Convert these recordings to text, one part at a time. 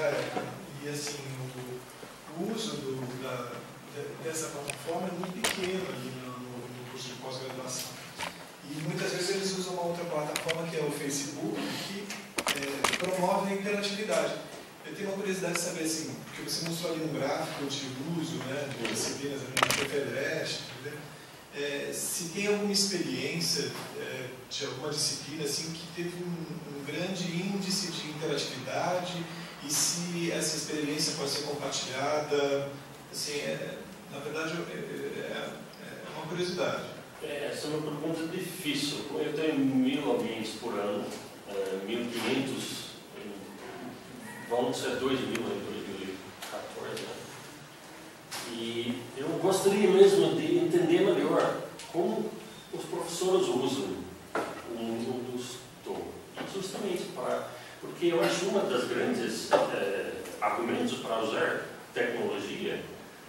E assim, o uso dessa plataforma é muito pequeno ali no curso de pós-graduação. E muitas vezes eles usam uma outra plataforma que é o Facebook, que promove a interatividade. Eu tenho uma curiosidade de saber, assim, porque você mostrou ali um gráfico de uso, né, de disciplinas ali no FEDEREST, se tem alguma experiência de alguma disciplina assim, que teve um grande índice de interatividade e se essa experiência pode ser compartilhada, assim, na verdade é uma curiosidade. Essa é uma pergunta difícil. Eu tenho 1000 ambientes por ano, 1500, vão ser 2000 em 2014. Né? E eu gostaria mesmo de entender melhor como os professores usam o mundo dos TOE. Justamente porque eu acho uma das grandes argumentos para usar tecnologia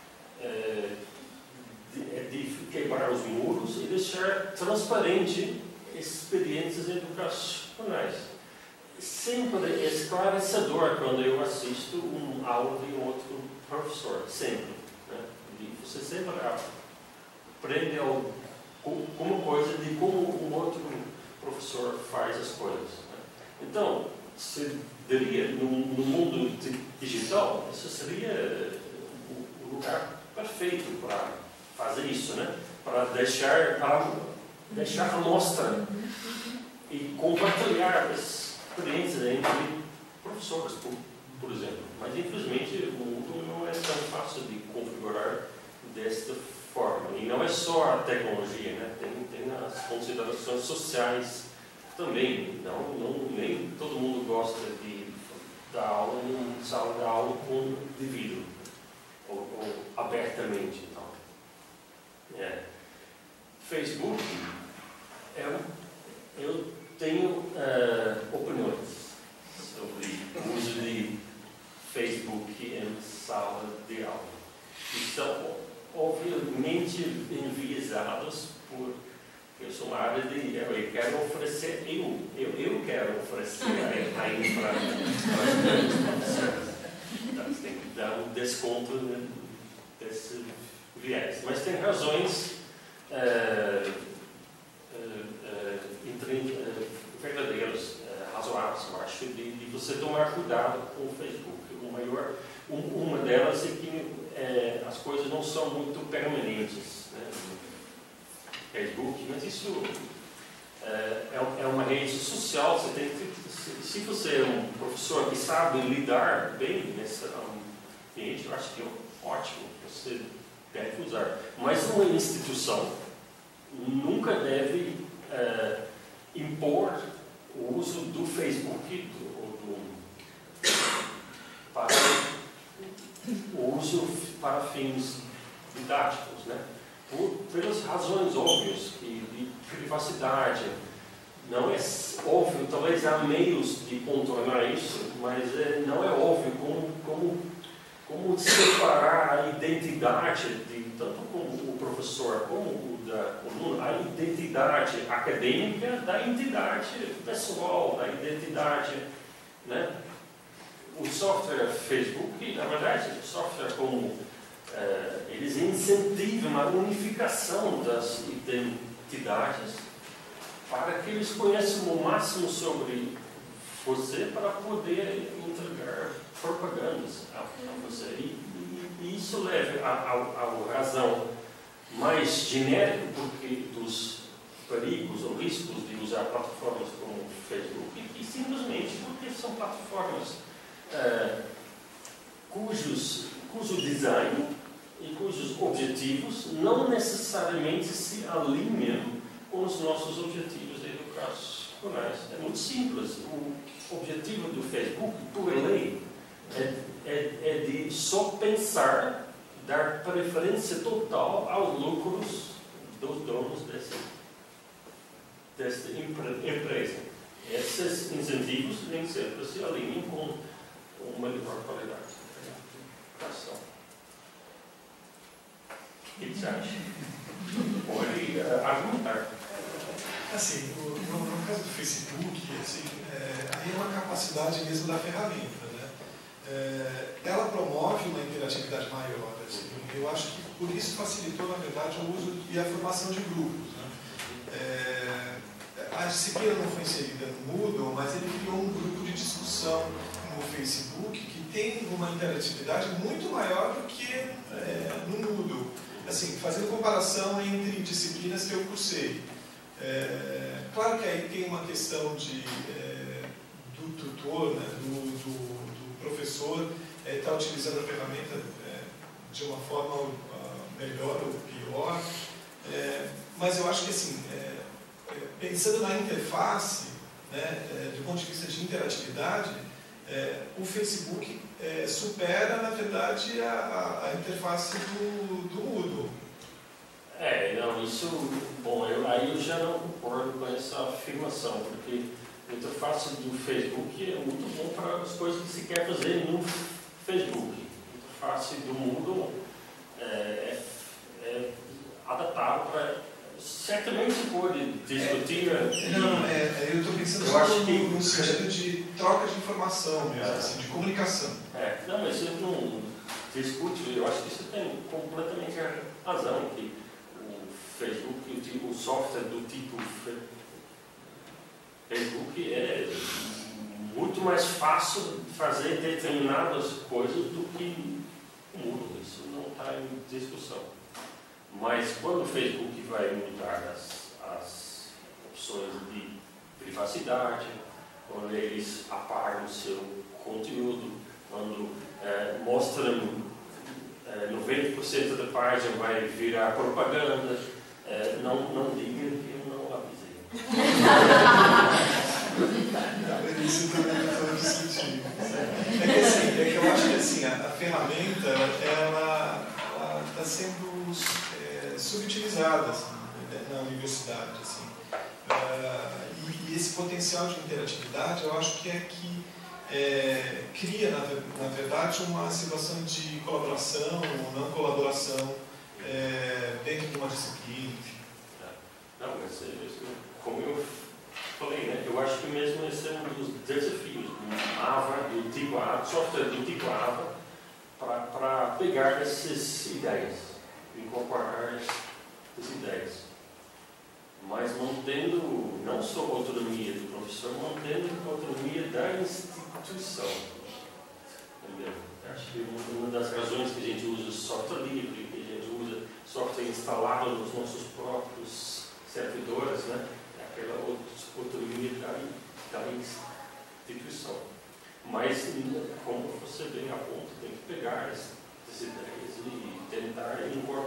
de quebrar os muros e deixar transparente experiências educacionais. Sempre é esclarecedor quando eu assisto uma aula de um outro professor, sempre. Né? E você sempre aprende alguma coisa de como um outro professor faz as coisas. Né? Então, se diria, no mundo digital, isso seria o lugar perfeito para fazer isso, né? Para deixar a mostra e compartilhar experiências entre professores, por exemplo. Mas, infelizmente, o mundo não é tão fácil de configurar desta forma. E não é só a tecnologia, né? Tem as considerações sociais também. Nem todo mundo gosta de dar aula em sala de aula com de vidro, ou abertamente. Então. Facebook, eu tenho opiniões sobre o uso de Facebook em sala de aula. E são, obviamente, enviesados por... Eu sou uma área de... Eu quero oferecer... Eu quero oferecer ainda para os professores. Então, você tem que dar um desconto desse viés. Mas tem razões verdadeiras, razoáveis, eu acho, de você tomar cuidado com o Facebook. Uma delas é que as coisas não são muito permanentes, né, no Facebook, mas isso é uma rede social. Você tem que, se você é um professor que sabe lidar bem nesse ambiente, eu acho que é ótimo, você deve usar. Mas uma instituição nunca deve impor o uso do Facebook para o uso para fins didáticos, né? Pelas razões óbvias de privacidade. Não é óbvio, talvez há meios de contornar isso, mas não é óbvio como separar a identidade de tanto como o professor como o aluno, a identidade acadêmica da identidade pessoal, da identidade, né? O software Facebook, na verdade, o software como eles incentivam a unificação das identidades para que eles conheçam o máximo sobre você para poder entregar propagandas a você. E isso leva à razão mais genérica dos perigos ou riscos de usar plataformas como o Facebook, e simplesmente porque são plataformas cujo design e cujos objetivos não necessariamente se alinham com os nossos objetivos educacionais. É muito simples. O objetivo do Facebook, por lei, é de só pensar, dar preferência total aos lucros dos donos desta empresa. Esses incentivos nem sempre se alinham com uma melhor qualidade de educação. O que você acha? Pode argumentar. Assim, no caso do Facebook, assim, aí é uma capacidade mesmo da ferramenta, né? ela promove uma interatividade maior. Assim. Eu acho que por isso facilitou, na verdade, o uso e a formação de grupos. Né? A disciplina não foi inserida no Moodle, mas ele criou um grupo de discussão no Facebook que tem uma interatividade muito maior do que no Moodle. Assim, fazendo comparação entre disciplinas que eu cursei. Claro que aí tem uma questão do tutor, né, do professor estar utilizando a ferramenta de uma forma melhor ou pior, mas eu acho que assim, pensando na interface, né, do ponto de vista de interatividade, o Facebook supera, na verdade, a interface do Moodle. Não, isso, bom, aí eu já não concordo com essa afirmação, porque a interface do Facebook é muito bom para as coisas que se quer fazer no Facebook. A interface do Moodle é adaptável para... Certamente se pode discutir... eu estou pensando só no sentido de troca de informação mesmo, assim, de comunicação. Não, mas você não discute, eu acho que você tem completamente razão, que o Facebook, o software do tipo Facebook é muito mais fácil de fazer determinadas coisas do que o Moodle. Isso não está em discussão. Mas quando o Facebook vai mudar as opções de privacidade, quando eles apagam o seu conteúdo, quando mostram 90% da página vai virar propaganda, não diga que eu não avisei. Isso também não estou discutindo. Que eu acho que assim, a ferramenta ela está sendo subutilizada assim, na universidade. Assim. E esse potencial de interatividade, eu acho que cria, na verdade, uma situação de colaboração ou não colaboração dentro de uma disciplina. Não, mas como eu falei, né, eu acho que mesmo esse é um dos desafios do AVA, do tipo AVA, software do tipo AVA, para pegar essas ideias, incorporar essas ideias, mas mantendo não só a autonomia do professor, mantendo a autonomia da instituição. Entendeu? Acho que uma das razões que a gente usa software livre, que a gente usa software instalado nos nossos próprios servidores, né? É aquela autonomia da instituição. Mas, como você bem aponta, tem que pegar essas ideias e tentar incorporar